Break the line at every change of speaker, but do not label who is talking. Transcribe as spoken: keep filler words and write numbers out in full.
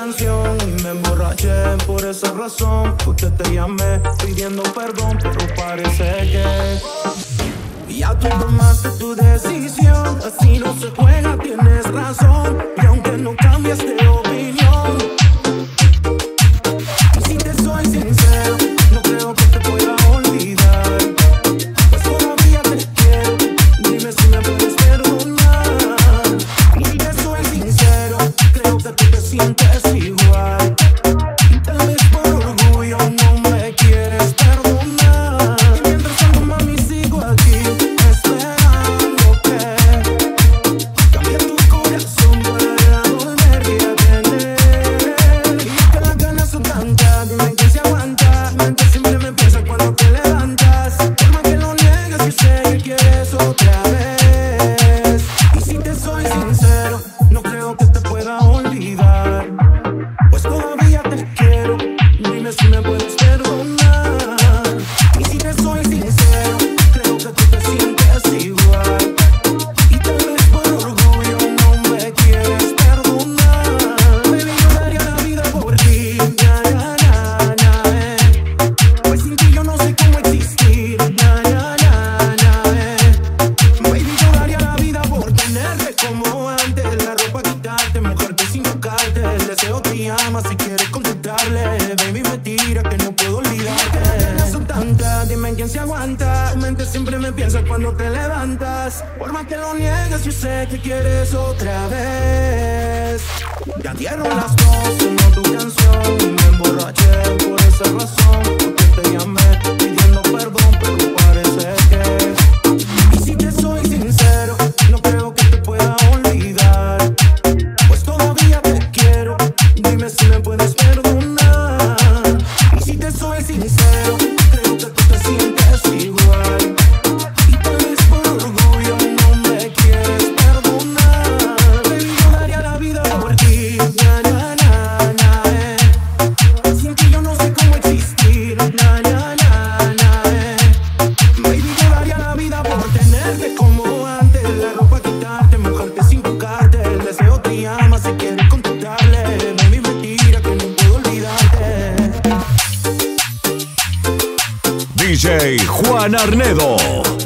canción y me emborraché. Por esa razón fue que te llamé pidiendo perdón, pero parece que ya tú tomaste tu decisión. Así no se juega, tienes razón. Y aunque no cambias de opinión, y si te soy sincero, no creo que te pueda olvidar, pues todavía te quiero. Dime si me puedes perdonar. Y si te soy sincero, creo que tú te sientes igual. Y tal vez por orgullo no me quieres perdonar. Y mientras tanto, mami, sigo aquí esperando que cambie tu corazón para volverte a tener. Y que las ganas son tantas, dime que se aguanta. Mi mente siempre me piensa cuando te levantas. Por más que lo niegues, yo sé que quieres otra vez. Y si te soy sincero, no creo que te pueda olvidar, pues todavía te quiero. Dime si me puedes perdonar. Y si te soy sincero, creo que tú te sientes igual. Y tal vez por orgullo no me quieres perdonar. Baby, yo daría la vida por ti, na, na, na, na, eh. Pues sin ti yo no sé cómo existir, na, na, na, na, eh. Baby, yo daría la vida por tenerte como antes. La ropa quitarte, mojarte sin tocarte. El deseo te llama si quieres contestarle. Baby, me tira que no puedo olvidarte. Las ganas son tantas, dime quién se aguanta. Tu mente siempre me piensa cuando te levantas. Por más que lo niegues, yo sé que quieres otra vez. Ya dieron las dos, sonó tu canción y me emborraché. Por esa razón fue que te llamé pidiendo perdón, pero parece que, y si te soy sincero, no creo que te pueda olvidar, pues todavía te quiero. Dime si me puedes perdonar. Y si te soy sincero, creo que tú te sientes igual. Y tal vez por orgullo no me quieres perdonar. Baby, yo daría la vida por ti, na, na, na, na, eh. Sin ti yo no sé cómo existir, na, na, na, na, eh. Baby, yo daría la vida por tenerte como antes. La ropa quitarte, mojarte sin tocarte. El deseo te llama si quieres contestarle. Baby, me tira que no puedo olvidarte.
D J Juan Arnedo.